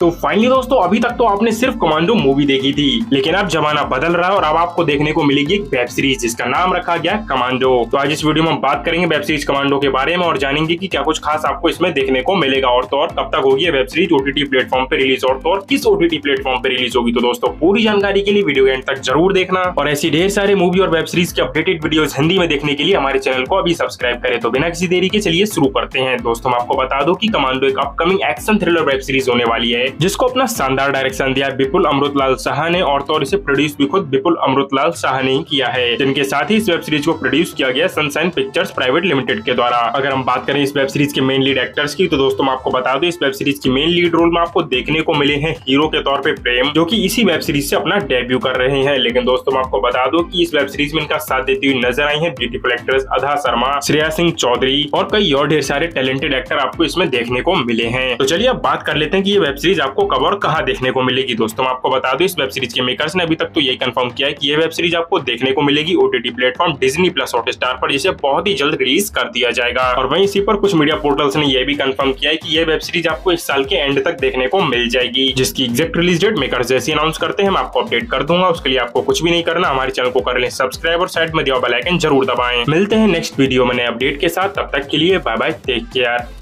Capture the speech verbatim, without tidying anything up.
तो फाइनली दोस्तों अभी तक तो आपने सिर्फ कमांडो मूवी देखी थी, लेकिन अब जमाना बदल रहा है और अब आपको देखने को मिलेगी एक वेब सीरीज जिसका नाम रखा गया कमांडो। तो आज इस वीडियो में हम बात करेंगे वेब सीरीज कमांडो के बारे में और जानेंगे कि क्या कुछ खास आपको इसमें देखने को मिलेगा और तो और कब तक होगी ये वेब सीरीज ओटीटी प्लेटफॉर्म पे रिलीज और तो और किस ओटीटी प्लेटफॉर्म पे रिलीज होगी। तो दोस्तों पूरी जानकारी के लिए वीडियो एंड तक जरूर देखना और ऐसी ढेर सारे मूवी और वेब सीरीज के अपडेटेड वीडियोस हिंदी में देखने के लिए हमारे चैनल को अभी सब्सक्राइब करें। तो बिना किसी देरी के चलिए शुरू करते हैं। दोस्तों आपको बता दो कि कमांडो एक upcoming action thriller web series होने वाली है जिसको अपना शानदार डायरेक्शन दिया विपुल अमृतलाल शाह ने और तो और इसे प्रोड्यूस भी खुद विपुल अमृतलाल शाह ने किया है, जिनके साथ ही इस वेब सीरीज को प्रोड्यूस किया गया सनशाइन पिक्चर्स प्राइवेट लिमिटेड के द्वारा। अगर हम बात करें इस वेब सीरीज के मेन लीड एक्टर्स की तो दोस्तों मैं आपको बता दूं इस वेब सीरीज की मेन लीड रोल में आपको देखने को मिले हैं हीरो के तौर पे प्रेम, जो कि इसी वेब सीरीज से अपना डेब्यू कर रहे हैं। लेकिन दोस्तों मैं आपको बता दूं कि इस वेब सीरीज में इनका साथ देती हुई नजर आई है ब्यूटीफुल एक्ट्रेस अधा शर्मा, श्रेया सिंह चौधरी और कई और ढेर सारे टैलेंटेड एक्टर आपको इसमें देखने को मिले हैं। तो चलिए अब बात कर लेते हैं कि ये वेब सीरीज आपको कब और कहां देखने को मिलेगी। दोस्तों मैं आपको बता दूं इस वेब सीरीज के मेकर्स ने अभी तक तो यही कंफर्म किया है कि ये वेब सीरीज आपको देखने को मिलेगी OTT platform Disney plus Hotstar पर, जिसे बहुत ही जल्द रिलीज कर दिया जाएगा। और वहीं इसी पर कुछ मीडिया पोर्टल्स ने यह भी कंफर्म किया है कि ये वेब सीरीज आपको इस साल के एंड तक देखने को मिल जाएगी, जिसकी एग्जैक्ट रिलीज डेट मेकर्स जैसे अनाउंस करते हैं मैं आपको अपडेट कर दूंगा। उसके लिए आपको कुछ भी नहीं करना, हमारे चैनल को कर लें सब्सक्राइब और साइड में दिया बेल आइकन जरूर दबाएं। मिलते हैं नेक्स्ट वीडियो में नए अपडेट के साथ, तब तक के लिए बाय बाय, टेक केयर।